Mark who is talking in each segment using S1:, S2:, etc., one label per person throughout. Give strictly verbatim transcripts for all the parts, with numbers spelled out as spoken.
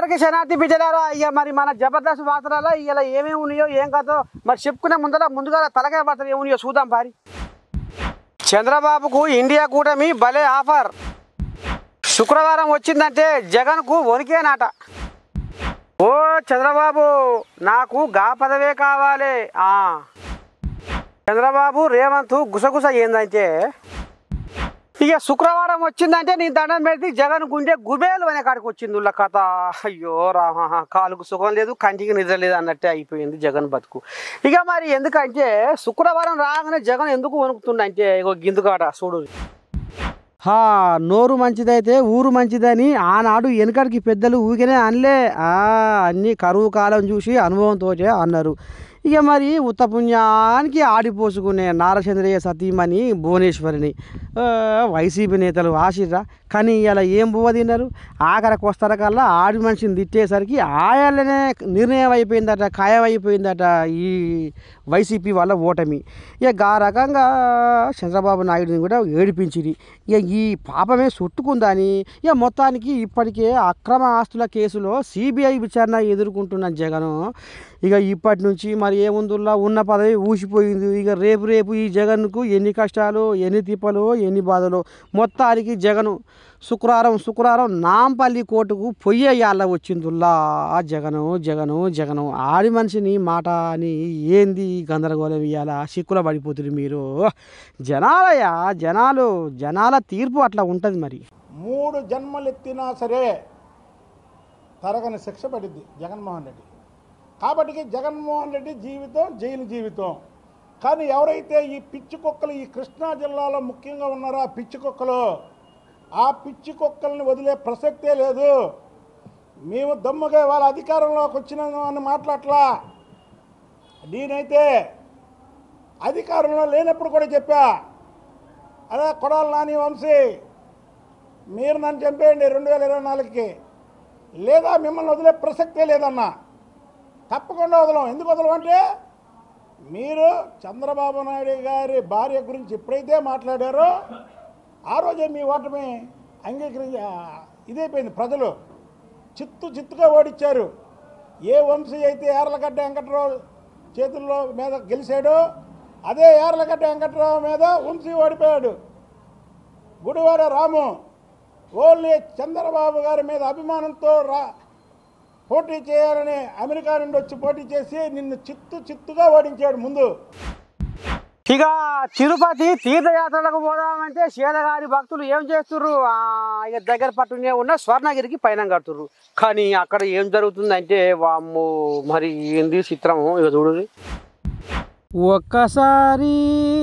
S1: అందరికీ శనార్థి బిడ్డలారా ఇక మరి మన జబర్దస్త్ వార్తలలో ఇలా ఏమేమి ఉన్నాయో ఏం కాదో మరి చెప్పుకునే ముందర ముందుగా తలకాయ వార్తలు ఏమున్నాయో చూద్దాం పారి. చంద్రబాబుకు ఇండియా కూటమి భలే ఆఫర్. శుక్రవారం వచ్చిందంటే జగన్కు వణికేనాట. ఓ చంద్రబాబు నాకు గా పదవే కావాలి. చంద్రబాబు రేవంత్ గుసగుస ఏందంటే ఇక శుక్రవారం వచ్చిందంటే నీ దండం పెడితే జగన్ గుండె గుబేలు అనే కాడికి వచ్చింది ఉల్ల కథ. అయ్యో రాహా, కాలుకు సుఖం లేదు, కంటికి నిద్ర లేదు అన్నట్టే అయిపోయింది జగన్ బతుకు. ఇక మరి ఎందుకంటే శుక్రవారం రాగానే జగన్ ఎందుకు వణుకుతుండంటే ఇగో గిందుకాట చూడు. హా నోరు మంచిదైతే ఊరు మంచిదని ఆనాడు వెనకడికి పెద్దలు ఊరికనే అనలే. అన్నీ కరువు కాలం చూసి అనుభవంతో అన్నారు. ఇక మరి ఉత్తపుణ్యానికి ఆడిపోసుకునే నారచంద్రయ్య సతీమణి భువనేశ్వరిని వైసీపీ నేతలు ఆశిర్రా. కానీ ఇలా ఏం బువ్వ తిన్నారు. ఆఖరికి వస్తార కల్లా ఆడి మనిషిని తిట్టేసరికి ఆయననే నిర్ణయం అయిపోయిందట, ఖాయం అయిపోయిందట ఈ వైసీపీ వాళ్ళ ఓటమి. ఇక ఆ రకంగా చంద్రబాబు నాయుడిని కూడా ఏడిపించింది. ఇక ఈ పాపమే చుట్టుకుందని ఇక మొత్తానికి ఇప్పటికే అక్రమ ఆస్తుల కేసులో సిబిఐ విచారణ ఎదుర్కొంటున్న జగన్ ఇక ఇప్పటి నుంచి మరి ఏముందుల్లా ఉన్న పదవి ఊసిపోయింది. ఇక రేపు రేపు ఈ జగన్కు ఎన్ని కష్టాలు, ఎన్ని తిప్పలు, ఎన్ని బాధలు. మొత్తానికి జగను శుక్రవారం శుక్రవారం నాంపల్లి కోర్టుకు పొయ్యేయాల వచ్చిందుల్లా జగను జగను జగను ఆడి మనిషిని మాట అని ఏంది గందరగోళం ఇవ్వాల. సిక్కుల పడిపోతుంది మీరు జనాలయ్యా. జనాలు జనాల తీర్పు అట్లా ఉంటుంది. మరి
S2: మూడు జన్మలు ఎత్తినా సరే తరగని శిక్ష పడింది జగన్మోహన్ రెడ్డి. కాబట్టి జగన్మోహన్ రెడ్డి జీవితం జైలు జీవితం. కానీ ఎవరైతే ఈ పిచ్చి కుక్కలు ఈ కృష్ణా జిల్లాలో ముఖ్యంగా ఉన్నారో ఆ పిచ్చి కుక్కలు, ఆ పిచ్చి కుక్కల్ని వదిలే ప్రసక్తే లేదు. మేము దమ్ముగా వాళ్ళ అధికారంలోకి వచ్చినాము అని మాట్లాడలా. నేనైతే అధికారంలో లేనప్పుడు కూడా చెప్పా, అదే కొడాల నాని వంశీ మీరు నన్ను చంపేయండి రెండు వేల ఇరవై నాలుగుకి, లేదా మిమ్మల్ని వదిలే ప్రసక్తే లేదన్నా. తప్పకుండా వదలం. ఎందుకు వదలం అంటే మీరు చంద్రబాబు నాయుడు గారి భార్య గురించి ఎప్పుడైతే మాట్లాడారో ఆ రోజే మీ ఓటమి అంగీకరించి ఇదైపోయింది. ప్రజలు చిత్తు చిత్తుగా ఓడించారు. ఏ వంశీ అయితే యార్లగడ్డ వెంకట్రావు చేతుల్లో మీద గెలిచాడో అదే యార్లగడ్డ వెంకట్రావు మీద వంశీ ఓడిపోయాడు. గుడివాడ రాము ఓన్లీ చంద్రబాబు గారి మీద అభిమానంతో రా పోటీ చేయాలని అమెరికా నుండి వచ్చి పోటీ చేసి నిన్ను చిత్తు చిత్తుగా ఓడించాడు ముందు.
S1: ఇక తిరుపతి తీర్థయాత్రలకు పోదామంటే శేదగారి భక్తులు ఏం చేస్తుర్రు, ఇక దగ్గర పట్టునే ఉన్న స్వర్ణగిరికి పైన కడుతుర్రు. కానీ అక్కడ ఏం జరుగుతుందంటే వామ్మో మరి ఏంది చిత్రం. ఇక చూడు, ఒక్కసారి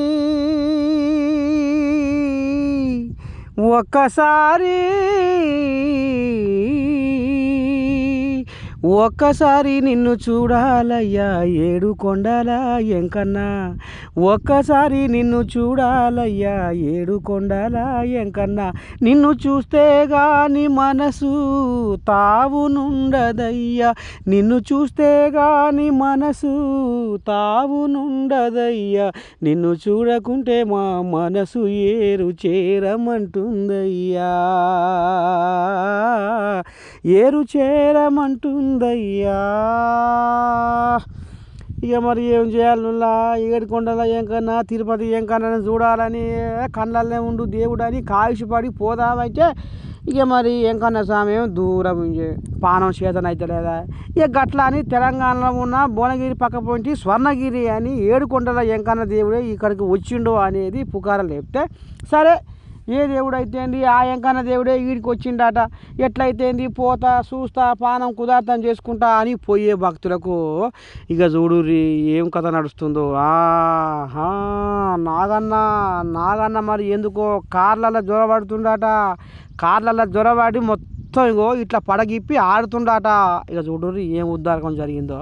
S1: ఒక్కసారి ఒక్కసారి నిన్ను చూడాలయ్యా ఏడు కొండల ఎంకన్నా, ఒక్కసారి నిన్ను చూడాలయ్యా ఏడు కొండల ఎంకన్నా, నిన్ను చూస్తే గాని మనసు తావునుండదయ్యా, నిన్ను చూస్తే గాని మనసు తావునుండదయ్యా, నిన్ను చూడకుంటే మా మనసు ఏరు చేరమంటుందయ్యా, ఏరు చేరమంటుందయ్యా. ఇక మరి ఏం చేయాలన్నా ఏడుకొండల ఎంకన్నా తిరుపతి ఎంకన్నా చూడాలని కళ్ళల్లో ఉండు దేవుడు అని కాయుషపడి పోదామంటే ఇక మరి ఎంకన్న స్వామి దూరం పానం చేతన అయితే లేదా. ఇక గట్ల అని తెలంగాణలో ఉన్న భువనగిరి పక్క పోయి స్వర్ణగిరి అని ఏడుకొండల ఎంకన్న దేవుడే ఇక్కడికి వచ్చిండు అనేది పుకారం లేపితే, సరే ఏ దేవుడు అయితే ఏంది ఆ ఎంకన్న దేవుడే వీడికి వచ్చిండట, ఎట్లయితేంది పోతా చూస్తా పానం కుదార్థం చేసుకుంటా అని పోయే భక్తులకు ఇక చూడుర్రి ఏం కథ నడుస్తుందో. ఆహా నాగన్న నాగన్న మరి ఎందుకో కార్లలో జ్వరపడుతుండట, కార్లలో జ్వరపడి మొత్తం ఇగో ఇట్లా పడగిప్పి ఆడుతుండట. ఇక చూడుర్రి ఏం ఉద్దారకం జరిగిందో.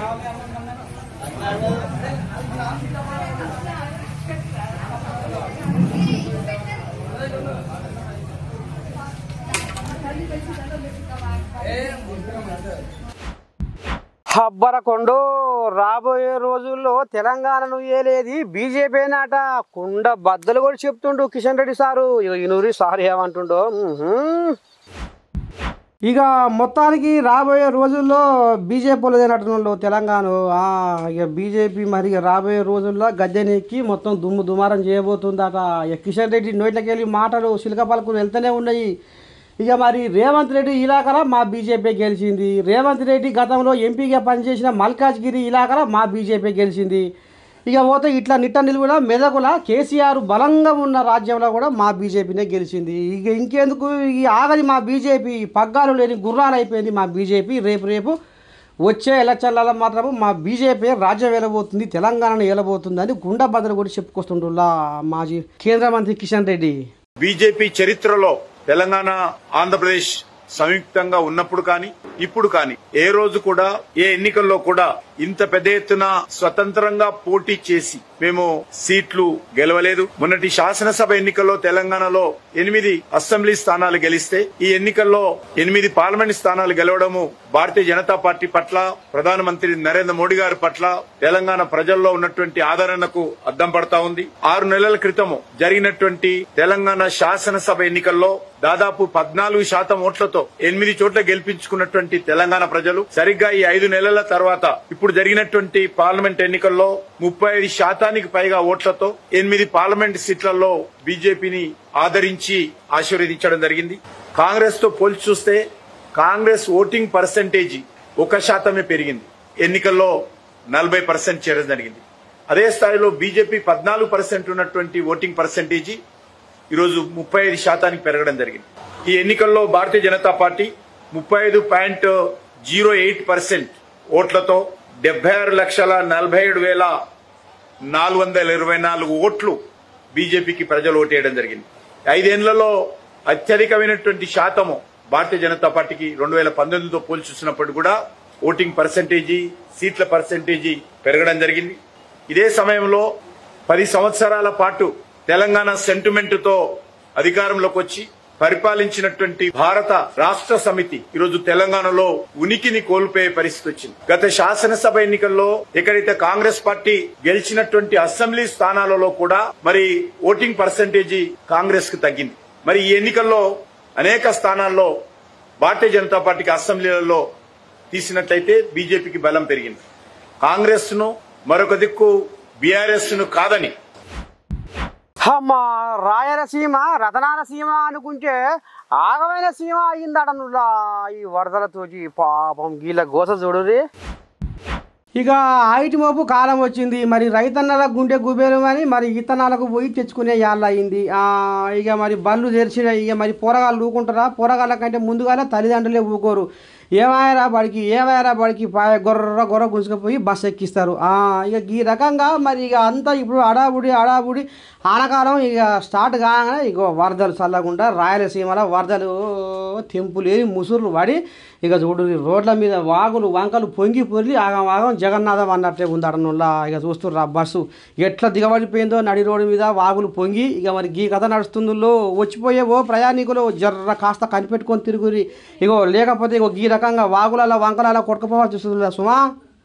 S1: హబ్బరకొండు రాబోయే రోజుల్లో తెలంగాణను ఏలేది బీజేపీ నాట కుండ బద్దలు కూడా చెప్తుండు కిషన్ రెడ్డి సారు. ఇక ఇనూరి సారు ఏమంటుండో. ఇక మొత్తానికి రాబోయే రోజుల్లో బీజేపీ వాళ్ళదేనట్టు తెలంగాణ. ఇక బీజేపీ మరి ఇక రాబోయే రోజుల్లో గద్దెనెక్కి మొత్తం దుమ్ము దుమారం చేయబోతుందట. ఇక కిషన్ రెడ్డి నోట్లకి వెళ్ళి మాటలు సిలక పలుకులు వెళ్తూనే ఉన్నాయి. ఇక మరి రేవంత్ రెడ్డి ఇలాకల మా బీజేపీ గెలిచింది. రేవంత్ రెడ్డి గతంలో ఎంపీగా పనిచేసిన మల్కాజ్గిరి ఇలాకల మా బీజేపీ గెలిచింది. ఇక పోతే ఇట్లా నిట్ట నిలువున మెదకుల కేసీఆర్ బలంగా ఉన్న రాజ్యంలో కూడా మా బీజేపీనే గెలిచింది. ఇక ఇంకెందుకు ఈ ఆగది మా బీజేపీ, పగ్గాలు లేని గుర్రాలు అయిపోయింది మా బీజేపీ. రేపు రేపు వచ్చే ఎలక్షన్లలో మాత్రం మా బీజేపీ రాజ్యం వెళ్ళబోతుంది, తెలంగాణను వెళ్ళబోతుంది అని గుండె బద్దలు కూడా చెప్పుకొస్తుంటులా మాజీ కేంద్ర మంత్రి కిషన్ రెడ్డి.
S3: బీజేపీ చరిత్రలో తెలంగాణ ఆంధ్రప్రదేశ్ సంయుక్తంగా ఉన్నప్పుడు కానీ ఇప్పుడు కానీ ఏ రోజు కూడా ఏ ఎన్నికల్లో కూడా ఇంత పెద్ద ఎత్తున స్వతంత్రంగా పోటీ చేసి మేము సీట్లు గెలవలేదు. మొన్నటి శాసనసభ ఎన్నికల్లో తెలంగాణలో ఎనిమిది అసెంబ్లీ స్థానాలు గెలిస్తే ఈ ఎన్నికల్లో ఎనిమిది పార్లమెంట్ స్థానాలు గెలవడము భారతీయ జనతా పార్టీ పట్ల, ప్రధానమంత్రి నరేంద్ర మోడీ గారి పట్ల తెలంగాణ ప్రజల్లో ఉన్నటువంటి ఆదరణకు అద్దం పడతా ఉంది. ఆరు నెలల క్రితము జరిగినటువంటి తెలంగాణ శాసనసభ ఎన్నికల్లో దాదాపు పద్నాలుగు శాతం ఓట్లతో ఎనిమిది చోట్ల గెలిపించుకున్నటువంటి తెలంగాణ ప్రజలు సరిగ్గా ఈ ఐదు నెలల తర్వాత ఇప్పుడు జరిగినటువంటి పార్లమెంట్ ఎన్నికల్లో ముప్పై ఐదు శాతానికి పైగా ఓట్లతో ఎనిమిది పార్లమెంట్ సీట్లలో బీజేపీని ఆదరించి ఆశీర్వదించడం జరిగింది. కాంగ్రెస్ తో పోల్చి చూస్తే కాంగ్రెస్ ఓటింగ్ పర్సెంటేజీ ఒక శాతమే పెరిగింది. ఎన్నికల్లో నలభై పర్సెంట్ చేరడం జరిగింది. అదే స్థాయిలో బీజేపీ పద్నాలుగు పర్సెంట్ ఉన్నటువంటి ఓటింగ్ పర్సెంటేజీ ఈరోజు ముప్పై ఐదు శాతానికి పెరగడం జరిగింది. ఈ ఎన్నికల్లో భారతీయ జనతా పార్టీ ముప్పై ఐదు పాయింట్ జీరో ఎయిట్ పర్సెంట్ ఓట్లతో డెబ్బై ఆరు లక్షల నలభై ఏడు వేల నాలుగు వందల ఇరవై నాలుగు ఓట్లు బీజేపీకి ప్రజలు ఓటేయడం జరిగింది. ఐదేళ్లలో అత్యధికమైనటువంటి శాతము భారతీయ జనతా పార్టీకి రెండు వేల పంతొమ్మిదితో పోల్చి చూసినప్పుడు కూడా ఓటింగ్ పర్సెంటేజీ, సీట్ల పర్సెంటేజీ పెరగడం జరిగింది. ఇదే సమయంలో పది సంవత్సరాల పాటు తెలంగాణ సెంటిమెంట్ తో అధికారంలోకి వచ్చి పరిపాలించినటువంటి భారత రాష్ట్ర సమితి ఈరోజు తెలంగాణలో ఉనికిని కోల్పోయే పరిస్థితి వచ్చింది. గత శాసనసభ ఎన్నికల్లో ఎక్కడైతే కాంగ్రెస్ పార్టీ గెలిచినటువంటి అసెంబ్లీ స్థానాలలో కూడా మరి ఓటింగ్ పర్సెంటేజీ కాంగ్రెస్ కు తగ్గింది. మరి ఈ ఎన్నికల్లో అనేక స్థానాల్లో భారతీయ జనతా పార్టీకి అసెంబ్లీలలో తీసినట్లయితే బీజేపీకి బలం పెరిగింది. కాంగ్రెస్ ను మరొక దిక్కు బీఆర్ఎస్ ను కాదని
S1: అమ్మా రాయలసీమ రతనాల సీమ అనుకుంటే ఆగమైన సీమ అయిందడనులా ఈ వరదలతోటి. పాపం గీల గోస చూడురి. ఇక ఐటి మోపు కాలం వచ్చింది. మరి రైతన్నల గుండె గుబేరు అని మరి ఇత్తనాలకు పోయి తెచ్చుకునే యాళ్ళ అయింది. ఇక మరి బళ్ళు తెరిచినాయి. ఇక మరి పోరగాళ్ళు ఊకుంటారా? పోరగాళ్ళ కంటే ముందుగానే తల్లిదండ్రులే ఊకోరు. ఏమాయరా బడికి ఏమాయరా బడికి పాయ గొర్ర గొర్ర గుంజుకపోయి బస్సు ఎక్కిస్తారు. ఇక ఈ రకంగా మరి ఇక అంతా ఇప్పుడు అడాబుడి అడాబుడి ఆనకాలం ఇక స్టార్ట్ కాగానే ఇక వరదలు చల్లకుండా రాయలసీమలో వరదలు తెంపులేని ముసుర్లు పడి ఇక చూడు రోడ్ల మీద వాగులు వంకలు పొంగి పొర్లి ఆగం ఆగం జగన్నాథం అన్నట్టే ఉంది అడనుల్లా. ఇక చూస్తుర్రు ఆ బస్సు ఎట్లా దిగబడిపోయిందో నడి రోడ్డు మీద వాగులు పొంగి. ఇక మరి ఈ కథ నడుస్తుందో వచ్చిపోయే ఓ ప్రయాణికులు జర్ర కాస్త కనిపెట్టుకొని తిరుగురి. ఇగో లేకపోతే ఇగో ఈ రకంగా వాగులలో వంకలలో కొట్టుకుపోవాలి చూస్తుందా సుమా.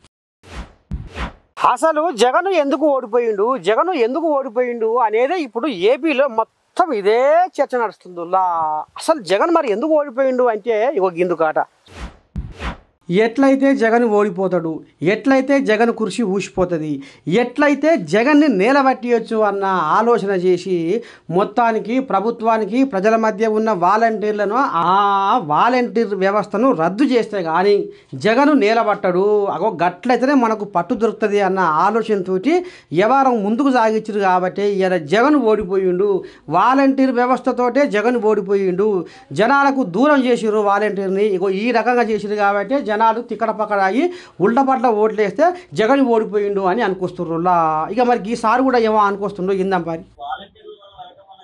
S1: అసలు జగన్ ఎందుకు ఓడిపోయిండు, జగన్ ఎందుకు ఓడిపోయిండు అనేదే ఇప్పుడు ఏపీలో మొత్తం ఇదే చర్చ నడుస్తుందిలా. అసలు జగన్ మరి ఎందుకు ఓడిపోయిండు అంటే ఇగో గిందుకాట. ఎట్లయితే జగన్ ఓడిపోతాడు, ఎట్లయితే జగన్ కుర్చీ ఊసిపోతుంది, ఎట్లయితే జగన్ని నేలబట్టియచ్చు అన్న ఆలోచన చేసి మొత్తానికి ప్రభుత్వానికి ప్రజల మధ్య ఉన్న వాలంటీర్లను ఆ వాలంటీర్ వ్యవస్థను రద్దు చేస్తే కానీ జగను నేలబట్టడు. అగో గట్లయితేనే మనకు పట్టు దొరుకుతుంది అన్న ఆలోచనతో వ్యవహారం ముందుకు సాగించారు. కాబట్టి ఇలా జగన్ ఓడిపోయిండు. వాలంటీర్ వ్యవస్థతోటే జగన్ ఓడిపోయిండు. జనాలకు దూరం చేసిరు వాలంటీర్ని. ఇగో ఈ రకంగా చేసిరు కాబట్టి జనాలు తిక్కడ పక్కడ అయ్యి ఉల్టపట్ల ఓట్లేస్తే జగన్ ఓడిపోయిండు అని అనుకొస్తుర్రులా. ఇక మరి ఈసారి కూడా ఏమో అనుకొస్తుండో ఇందాం పారి.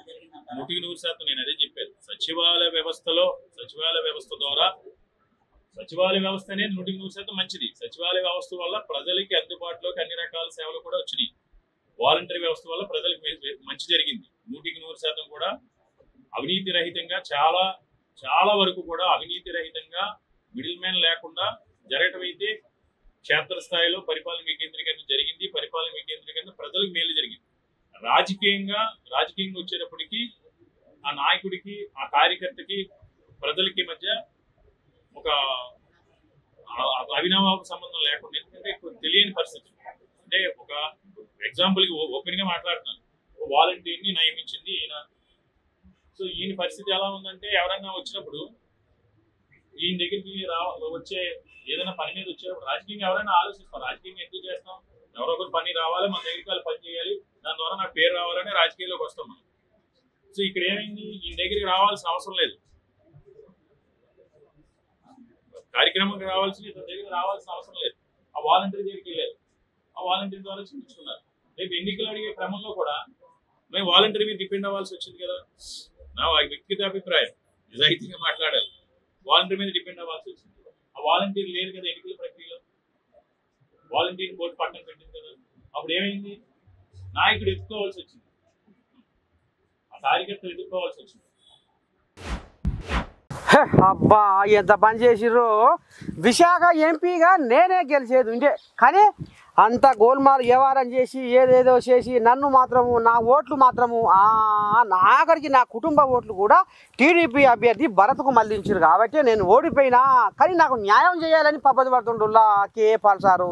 S4: నూటికి నూరు శాతం నేను అదే చెప్పాను. సచివాలయ వ్యవస్థలో సచివాలయ వ్యవస్థ ద్వారా సచివాలయ వ్యవస్థ అనేది నూటికి నూరు శాతం మంచిది. సచివాలయ వ్యవస్థ వల్ల ప్రజలకి అందుబాటులోకి అన్ని రకాల సేవలు కూడా వచ్చినాయి. వాలంటరీ వ్యవస్థ వల్ల ప్రజలకు మంచి జరిగింది. నూటికి నూరు శాతం కూడా అవినీతి రహితంగా చాలా చాలా వరకు కూడా అవినీతి రహితంగా మిడిల్ మ్యాన్ లేకుండా జరగటం అయితే క్షేత్రస్థాయిలో పరిపాలన వికేంద్రీకరణ జరిగింది. పరిపాలన వికేంద్రీకరణ ప్రజలకు మేలు జరిగింది. రాజకీయంగా రాజకీయంగా వచ్చేటప్పటికి ఆ నాయకుడికి ఆ కార్యకర్తకి ప్రజలకి మధ్య ఒక అవినాభావ సంబంధం లేకుండా, ఎందుకంటే తెలియని పరిస్థితి. అంటే ఒక ఎగ్జాంపుల్కి ఓపెన్ గా మాట్లాడుతున్నాను, వాలంటీర్ని నియమించింది ఈయన. సో ఈయన పరిస్థితి ఎలా ఉందంటే, ఎవరైనా వచ్చినప్పుడు ఈయన దగ్గరికి రా వచ్చే ఏదైనా పని మీద వచ్చేటప్పుడు రాజకీయంగా ఎవరైనా ఆలోచిస్తాం, రాజకీయంగా ఎందుకు చేస్తాం, ఎవరో ఒకరు పని రావాలి, మన దగ్గరికి వాళ్ళు పని చేయాలి, దాని ద్వారా నాకు పేరు రావాలని రాజకీయాల్లోకి వస్తాం మనం. సో ఇక్కడ ఏమైంది, ఈయన దగ్గరికి రావాల్సిన అవసరం లేదు, కార్యక్రమంకి రావాల్సిన ఇతని దగ్గరికి రావాల్సిన అవసరం లేదు. ఆ వాలంటీర్ దగ్గరికి వెళ్ళారు, ఆ వాలంటీర్ ద్వారా చూపించుకున్నారు. రేపు ఎన్నికలు అడిగే క్రమంలో కూడా మేము వాలంటీర్ మీద డిపెండ్ అవ్వాల్సి వచ్చింది కదా. నా వ్యక్తిగత అభిప్రాయం, నిజాయితీగా మాట్లాడాలి, వాలంటీర్ మీద డిపెండ్ అవ్వాల్సి వచ్చింది. ఆ వాలంటీర్ లేదు కదా ఎన్నికల ప్రక్రియలో, వాలంటీర్ బోర్డు పక్కన పెట్టింది కదా. అప్పుడు ఏమైంది, నాయకుడు ఎత్తుకోవాల్సి వచ్చింది, ఆ కార్యకర్తలు ఎదుర్కోవాల్సి వచ్చింది.
S1: అబ్బా ఎంత పని చేసిర్రో. విశాఖ ఎంపీగా నేనే గెలిచేది ఉండే, కానీ అంత గోల్మాల్ వ్యవహారం చేసి ఏదేదో చేసి నన్ను మాత్రము నా ఓట్లు మాత్రము నా ఆఖరికి నా కుటుంబ ఓట్లు కూడా టీడీపీ అభ్యర్థి భరత్కు మళ్లించారు. కాబట్టి నేను ఓడిపోయినా, కానీ నాకు న్యాయం చేయాలని పద్ధతి పడుతుండుల్లా కే పాల్సారు.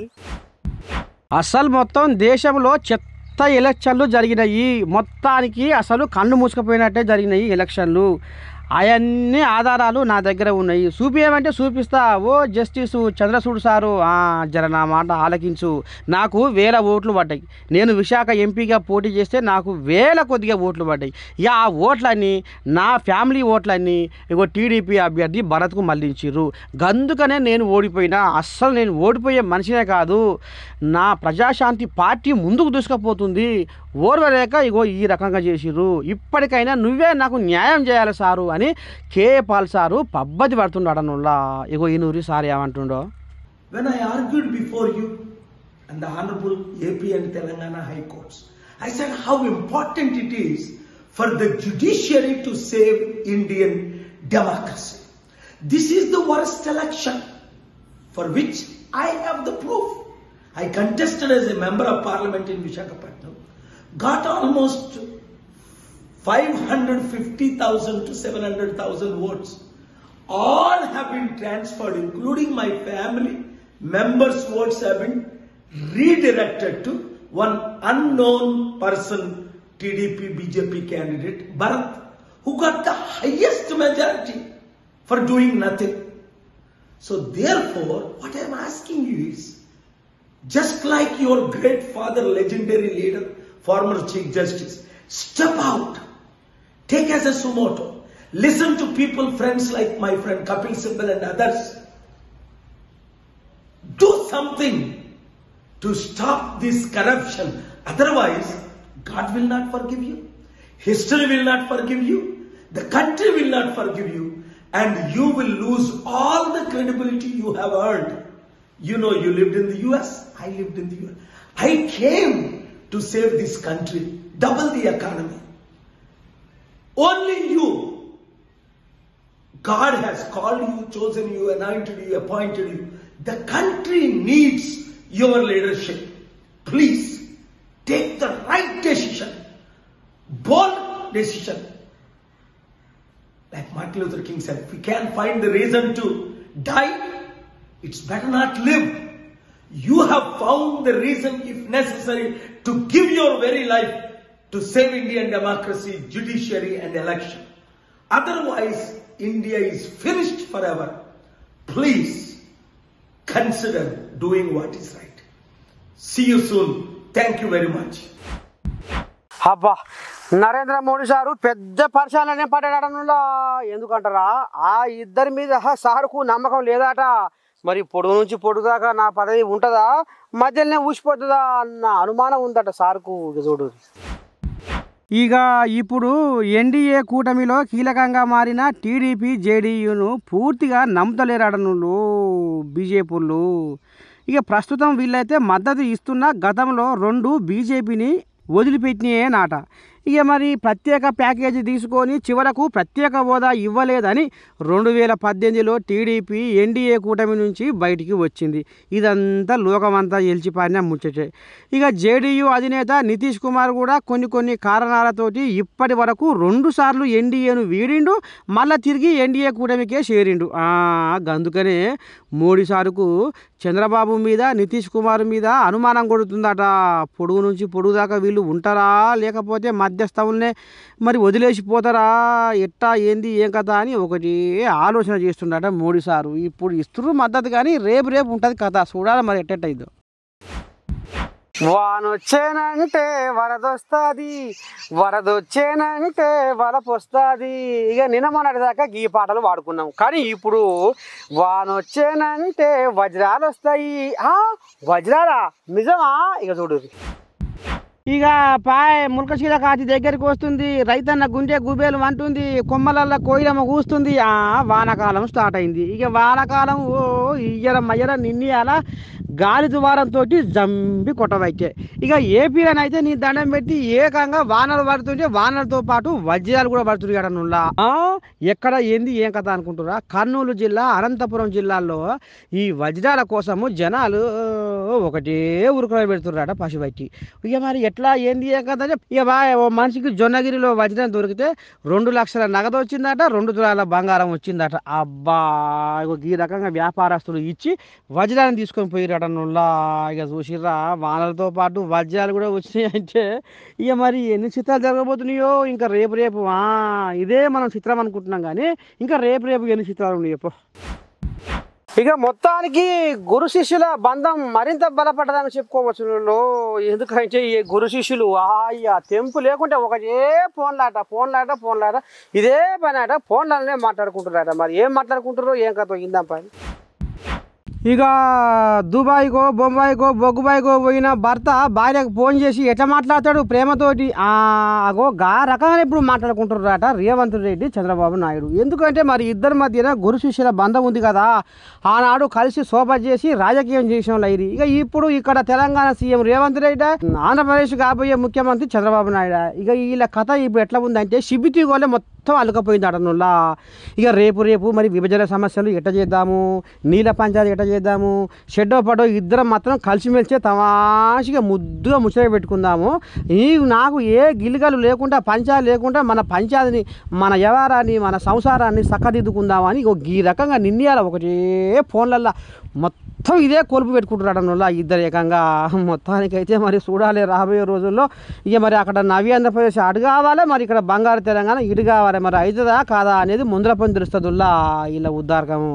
S1: అసలు మొత్తం దేశంలో చెత్త ఎలక్షన్లు జరిగినాయి. మొత్తానికి అసలు కళ్ళు మూసుకుపోయినట్టే జరిగినాయి ఎలక్షన్లు. అవన్నీ ఆధారాలు నా దగ్గర ఉన్నాయి, చూపించమంటే చూపిస్తా. ఓ జస్టిస్ చంద్రచూడ్ సారు, జర నా మాట ఆలకించు. నాకు వేల ఓట్లు పడ్డాయి. నేను విశాఖ ఎంపీగా పోటీ చేస్తే నాకు వేల కొద్దిగా ఓట్లు పడ్డాయి. ఇక ఆ ఓట్లన్నీ నా ఫ్యామిలీ ఓట్లన్నీ ఇగో టీడీపీ అభ్యర్థి భరత్కు మళ్లించారు. అందుకనే నేను ఓడిపోయినా. అస్సలు నేను ఓడిపోయే మనిషినే కాదు, నా ప్రజాశాంతి పార్టీ ముందుకు దూసుకుపోతుంది. ఓర్వలేక ఇగో ఈ రకంగా చేసిర్రు. ఇప్పటికైనా నువ్వే నాకు న్యాయం చేయాలి సారు అని కే పాల్ సారు పబ్బది పడుతున్నాడనుల్లా. ఇగో ఈ నూరి సార్ ఏమంటుండో.
S5: When I argued before you and the Honorable A P and Telangana High Courts, I said how important it is for the judiciary to save Indian democracy. This is the worst election for which I have the proof. I contested as a member of parliament in Visakhapatnam, got almost five hundred fifty thousand to seven hundred thousand votes. All have been transferred, including my family members' votes have been redirected to one unknown person, T D P B J P candidate, Bharat, who got the highest majority for doing nothing. So therefore, what I am asking you is, just like your great father, legendary leader, former Chief Justice, step out, take as a sumoto, listen to people, friends like my friend Kapil Sibal and others. Do something to stop this corruption. Otherwise, God will not forgive you. History will not forgive you. The country will not forgive you. And you will lose all the credibility you have earned. You know, you lived in the U S, I lived in the U S. I came to save this country, double the economy. Only you. God has called you, chosen you, anointed you, appointed you. The country needs your leadership. Please take the right decision, bold decision. Like Martin Luther King said, if we can't find the reason to die, it's better not live. You have found the reason, if necessary, to give your very life to save Indian democracy, judiciary and election. Otherwise, India is finished forever. Please consider doing what is right. See you soon. Thank you very much.
S1: అబ్బా Narendra Modi sir పెద్ద పరిశాలనే పడ్డాడనులా. ఎందుకంటారా, ఆ ఇద్దరి మీద సారుకు నమ్మకం లేదాట. మరి పొడుగు నుంచి పొడుగు దాకా నా పదవి ఉంటుందా, మధ్యలోనే ఊసిపోతుందా అన్న అనుమానం ఉందట సార్కు. చూడు, ఇక ఇప్పుడు ఎన్డీఏ కూటమిలో కీలకంగా మారిన టీడీపీ జేడీయూను పూర్తిగా నమ్ముతలేరాడనులు బీజేపీలు. ఇక ప్రస్తుతం వీళ్ళైతే మద్దతు ఇస్తున్న గతంలో రెండు బీజేపీని వదిలిపెట్టినాయే నాట. ఇక మరి ప్రత్యేక ప్యాకేజీ తీసుకొని చివరకు ప్రత్యేక హోదా ఇవ్వలేదని రెండు వేల పద్దెనిమిదిలో టీడీపీ ఎన్డీఏ కూటమి నుంచి బయటికి వచ్చింది. ఇదంతా లోకమంతా ఎలిచిపారిన ముచ్చటే. ఇక జేడీయూ అధినేత నితీష్ కుమార్ కూడా కొన్ని కొన్ని కారణాలతోటి ఇప్పటి వరకు రెండు సార్లు ఎన్డీఏను వీడిండు, మళ్ళీ తిరిగి ఎన్డీఏ కూటమికే చేరిండు. అందుకనే మోడీ సారుకు చంద్రబాబు మీద నితీష్ కుమార్ మీద అనుమానం కొడుతుందట. పొడుగు నుంచి పొడుగు దాకా వీళ్ళు ఉంటారా లేకపోతే మధ్యస్థవులనే మరి వదిలేసిపోతారా, ఎట్టా ఏంది ఏం కథ అని ఒకటి ఆలోచన చేస్తుండట మోడీ సారు. ఇప్పుడు ఇస్తున్నారు మద్దతు కానీ రేపు రేపు ఉంటుంది కథ, చూడాలి మరి ఎట్టెట్టయిద్దో. వానొచ్చేనంటే వరదొస్తుంది, వరదొచ్చేనంటే వరపొస్తుంది. ఇక నిన్న మొన్నటి దాకా ఈ పాటలు వాడుకున్నాం, కానీ ఇప్పుడు వానొచ్చేనంటే వజ్రాలు వస్తాయి. వజ్రాలా నిజమా? ఇక చూడు, ఇక పాయ్ ముల్కశీల కాతి దగ్గరికి వస్తుంది, రైతన్న గుండె గుబేలు అంటుంది, కొమ్మలల్ల కోయిలమ్మ కూస్తుంది. వానకాలం స్టార్ట్ అయింది. ఇక వానకాలం ఓ ఇయ్యర మయ్యర నిన్నయాల గాలి దువారంతో జంబి కొట్టవైతే. ఇక ఏపీలోనైతే నీ దండం పెట్టి ఏకంగా వానలు పడుతుంటే వానలతో పాటు వజ్రాలు కూడా పడుతున్నాయి నుల్లా. ఎక్కడ ఏంది ఏం కథ అనుకుంటురా? కర్నూలు జిల్లా, అనంతపురం జిల్లాల్లో ఈ వజ్రాల కోసము జనాలు ఒకటే ఉరుకులు పెడుతున్నారట పశుబట్టి. ఇక మరి ఎట్లా ఏంది ఏం కథ? ఇక బా ఓ మనిషికి జొన్నగిరిలో వజ్రం దొరికితే రెండు లక్షల నగదు వచ్చిందట, రెండు తులాల బంగారం వచ్చిందట. అబ్బా ఈ రకంగా వ్యాపారస్తులు ఇచ్చి వజ్రాన్ని తీసుకొని పోయిరట నుల్లా. ఇక చూసిర్రా వానలతో పాటు వజ్రాలు కూడా వచ్చినాయి అంటే ఇక మరి ఎన్ని చిత్రాలు జరగబోతున్నాయో ఇంకా రేపు రేపు ఇదే మనం చిత్రం అనుకుంటున్నాం కానీ ఇంకా రేపు రేపు ఎన్ని చిత్రాలు ఉన్నాయి చెప్పు. ఇక మొత్తానికి గురు శిష్యుల బంధం మరింత బలపడదని చెప్పుకోవచ్చు. ఎందుకంటే ఈ గురు శిష్యులు అయ్యా తెంపు లేకుంటే ఒకటే ఫోన్లాట ఫోన్లాట ఫోన్లాట ఇదే పని అట, ఫోన్లనే మాట్లాడుకుంటున్నారట. మరి ఏం మాట్లాడుకుంటారో ఏం కథ ఇందాం పని. ఇక దుబాయ్కో బొంబాయికో బొగ్గుబాయికో పోయిన భర్త భార్యకు ఫోన్ చేసి ఎట్లా మాట్లాడతాడు ప్రేమతోటి, అగో గా రకంగా ఇప్పుడు మాట్లాడుకుంటున్నారట రేవంత్ రెడ్డి చంద్రబాబు నాయుడు. ఎందుకంటే మరి ఇద్దరి మధ్యన గురు శిష్యుల బంధం ఉంది కదా, ఆనాడు కలిసి శోభ చేసి రాజకీయం చేసిన లైరి. ఇక ఇప్పుడు ఇక్కడ తెలంగాణ సీఎం రేవంత్ రెడ్డి, ఆంధ్రప్రదేశ్ కాబోయే ముఖ్యమంత్రి చంద్రబాబు నాయుడు. ఇక వీళ్ళ కథ ఇప్పుడు ఎట్లా ఉందంటే శిబితి గోలే మొత్తం అలుకపోయింది అటనుల్లా. ఇక రేపు రేపు మరి విభజన సమస్యలు ఎట్ట చేద్దాము, నీళ్ళ పంచాయతీ ఎట్ట చేద్దాము, షెడ్డో పడో ఇద్దరం మాత్రం కలిసిమెలిసే తమాషిగా ముద్దుగా ముచ్చట పెట్టుకుందాము. ఈ నాకు ఏ గిలిగలు లేకుండా పంచాయతీ లేకుండా మన పంచాయతీని మన వ్యవహారాన్ని మన సంసారాన్ని చక్కదిద్దుకుందాము అని ఈ రకంగా నిర్ణయాలు ఒకటే ఫోన్లల్లో మొత్తం ఇదే కొలుపు పెట్టుకుంటున్నాడనుల్లా ఇద్దరు ఏకంగా. మొత్తానికైతే మరి చూడాలి రాబోయే రోజుల్లో. ఇక మరి అక్కడ నవి ఆంధ్రప్రదేశ్ అటు కావాలి, మరి ఇక్కడ బంగారు తెలంగాణ ఇటు కావాలి. మరి అవుతుందా కాదా అనేది ముందర పని తెలుస్తుందిలా ఇలా ఉద్దారకము.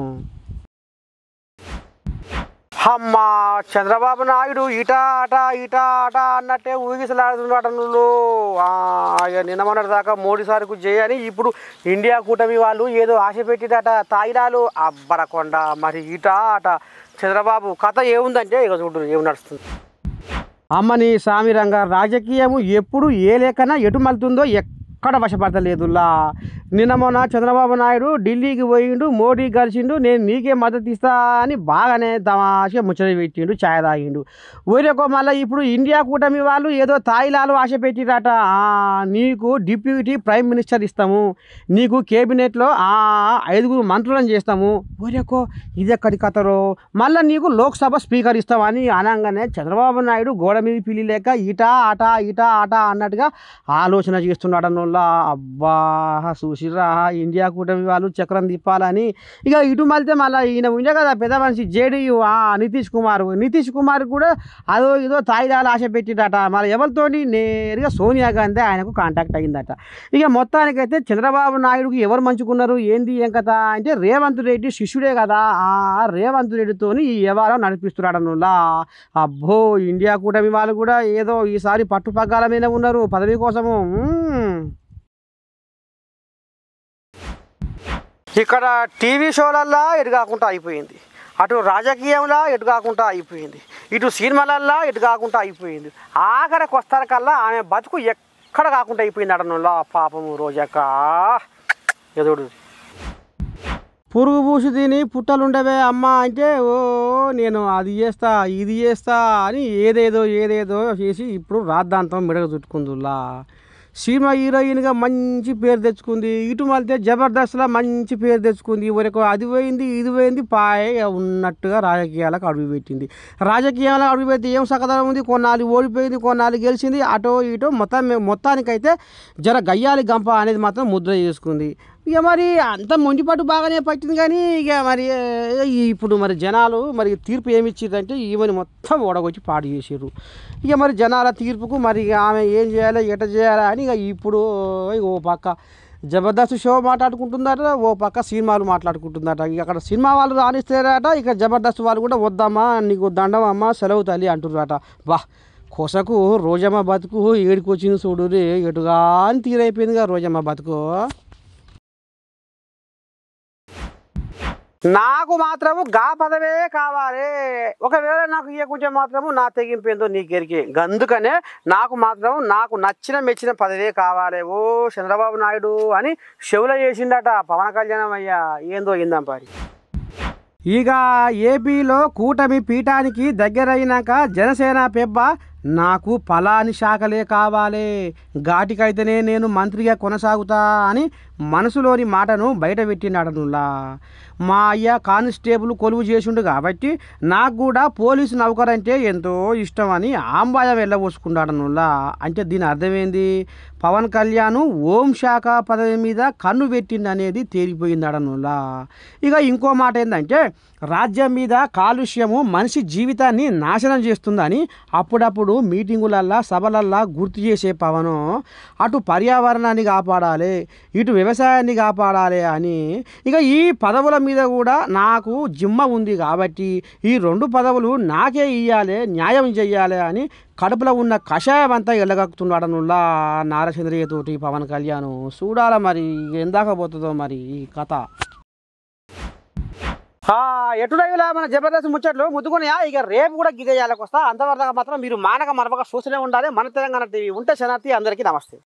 S1: అమ్మా చంద్రబాబు నాయుడు ఇట అట ఇట అట అన్నట్టే ఊగిసలాడుతున్నాడు నువ్వు. నిన్న మొన్నటి దాకా మోడీ సార్కు చేయని ఇప్పుడు ఇండియా కూటమి వాళ్ళు ఏదో ఆశ పెట్టిదట తాయిలాలు అబ్బరకొండ. మరి ఇట అట చంద్రబాబు కథ ఏముందంటే ఇక చూడు ఏమి నడుస్తుంది. అమ్మని సామిరంగా రాజకీయము ఎప్పుడు ఏ లేకనా ఎటు మలుతుందో ఎక్కడ వశపడతలేదులా. నిన్న మొన్న చంద్రబాబు నాయుడు ఢిల్లీకి పోయిండు, మోడీ కలిసిండు, నేను నీకే మద్దతు ఇస్తా అని బాగానే తమాషగా ముచ్చట పెట్టిండు, ఛాయ్ తాగిండు. ఊరేకో మళ్ళీ ఇప్పుడు ఇండియా కూటమి వాళ్ళు ఏదో తాయిలాలు ఆశ పెట్టిరట, నీకు డిప్యూటీ ప్రైమ్ మినిస్టర్ ఇస్తాము, నీకు కేబినెట్లో ఐదుగురు మంత్రులను చేస్తాము. ఊరేకో ఇది ఎక్కడి కథరో, మళ్ళీ నీకు లోక్సభ స్పీకర్ ఇస్తామని అనగానే చంద్రబాబు నాయుడు గోడ మీద పిల్లి లేక ఇట అట ఇట అట అన్నట్టుగా ఆలోచన చేస్తున్నాడు. అబ్బా చూసిరా ఇండియా కూటమి వాళ్ళు చక్రం తిప్పాలని. ఇక ఇటు మళ్ళీ మళ్ళీ ఈయన ఉండే కదా పెద్ద మనిషి జేడీయూ నితీష్ కుమార్, నితీష్ కుమార్ కూడా అదో ఇదో తాయిదాలు ఆశ పెట్టిడట. మరి ఎవరితోని నేరుగా సోనియా గాంధీ ఆయనకు కాంటాక్ట్ అయిందట. ఇక మొత్తానికైతే చంద్రబాబు నాయుడుకి ఎవరు మంచుకున్నారు ఏంది ఏం కథ అంటే రేవంత్ రెడ్డి శిష్యుడే కదా, ఆ రేవంత్ రెడ్డితోని ఈ వ్యవహారం నడిపిస్తున్నాడనులా. అబ్బో ఇండియా కూటమి వాళ్ళు కూడా ఏదో ఈసారి పట్టుపగ్గాల మీద ఉన్నారు పదవి కోసము. ఇక్కడ టీవీ షోలల్లా ఎటు కాకుండా అయిపోయింది, అటు రాజకీయంలా ఎటు కాకుండా అయిపోయింది, ఇటు సినిమాలల్లా ఎటు కాకుండా అయిపోయింది. ఆఖరికి వస్తారకల్లా ఆమె బతుకు ఎక్కడ కాకుండా అయిపోయింది అడనులా పాపము రోజక్క ఎదుడు పురుగు పూసి తిని పుట్టలుండవే అమ్మ అంటే ఓ నేను అది చేస్తా ఇది చేస్తా అని ఏదేదో ఏదేదో చేసి ఇప్పుడు రాద్ధాంతం మిడగ చుట్టుకుందులా సినిమా హీరోయిన్గా మంచి పేరు తెచ్చుకుంది ఇటు మళ్ళీ జబర్దస్త్లో మంచి పేరు తెచ్చుకుంది వరకు అది పోయింది ఇది పోయింది పాయ ఉన్నట్టుగా రాజకీయాలకు అడుగు పెట్టింది రాజకీయాలకు అడుగు పెట్టి ఏం సకదనం ఉంది కొన్నాళ్ళు ఓడిపోయింది కొన్నాళ్ళు గెలిచింది అటో ఇటో మొత్తం మొత్తానికైతే జర గయ్యాలి గంప అనేది మాత్రం ముద్ర చేసుకుంది ఇక మరి అంత మొండిపాటు బాగానే పట్టింది కానీ ఇక మరి ఇప్పుడు మరి జనాలు మరి తీర్పు ఏమి ఇచ్చిందంటే ఈమెను మొత్తం ఓడగొచ్చి పాడు చేసారు ఇక మరి జనాల తీర్పుకు మరి ఆమె ఏం చేయాలి ఎట చేయాలి అని ఇక ఇప్పుడు ఓ పక్క జబర్దస్త్ షో మాట్లాడుకుంటుందట ఓ పక్క సినిమాలు మాట్లాడుకుంటుందట ఇక అక్కడ సినిమా వాళ్ళు రాణిస్తారట ఇక జబర్దస్త్ వాళ్ళు కూడా వద్దామా నీకు దండమమ్మా సెలవు తల్లి అంటున్నారట వా కొసకు రోజమ్మ బతుకు ఏడికి వచ్చింది చూడు రే ఎటుగా అని తీరైపోయిందిగా రోజమ్మ బతుకు నాకు మాత్రము గా పదవే కావాలి ఒకవేళ నాకు ఇవ్వకుంటే మాత్రము నా తెగింపేందో నీకెరికి అందుకనే నాకు మాత్రం నాకు నచ్చిన మెచ్చిన పదవే కావాలి ఓ చంద్రబాబు నాయుడు అని షవుల చేసిండట పవన్ కళ్యాణం అయ్యా ఏందో ఇందంపారి ఇక ఏపీలో కూటమి పీఠానికి దగ్గరైనాక జనసేన పెబ్బ నాకు ఫలాని శాఖలే కావాలి ఘాటికైతేనే నేను మంత్రిగా కొనసాగుతా అని మనసులోని మాటను బయట పెట్టినాడనులా మా అయ్య కానిస్టేబుల్ కొలువు చేసిండు కాబట్టి నాకు కూడా పోలీసు నౌకరంటే ఎంతో ఇష్టం అని ఆంబాయ వెళ్ళబోసుకున్నాడనులా అంటే దీని అర్థమైంది పవన్ కళ్యాణ్ ఓం శాఖ పదవి మీద కన్ను పెట్టింది అనేది తేలిపోయిందడనులా ఇక ఇంకో మాట ఏంటంటే రాజ్యం మీద కాలుష్యము మనిషి జీవితాన్ని నాశనం చేస్తుందని అప్పుడప్పుడు మీటింగులల్లా సభలల్లా గుర్తు చేసే పవను అటు పర్యావరణాన్ని కాపాడాలి ఇటు వ్యవసాయాన్ని కాపాడాలి అని ఇక ఈ పదవుల మీద కూడా నాకు జిమ్మ ఉంది కాబట్టి ఈ రెండు పదవులు నాకే ఇయ్యాలి న్యాయం చెయ్యాలి అని కడుపులో ఉన్న కషాయం అంతా ఎల్లగక్కుతున్నాడనుల్లా నారచంద్రయ్యతోటి పవన్ కళ్యాణ్ చూడాల మరి ఎందాక పోతుందో మరి ఈ కథ ఎటుడైలా మన జబర్దస్త్ ముచ్చట్లు ముద్దుకున్నాయా ఇక రేపు కూడా గిదేయాలకు వస్తా అంతవరకు మాత్రం మీరు మానక మరవక చూస్తూనే ఉండాలి మన తెలంగాణ టీవీ ఉంటే శనార్థి అందరికీ నమస్తే.